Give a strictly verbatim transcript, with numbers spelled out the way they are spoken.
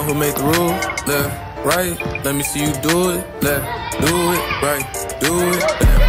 who make the rules. Left, right, let me see you do it. Left, do it, right, do it, left.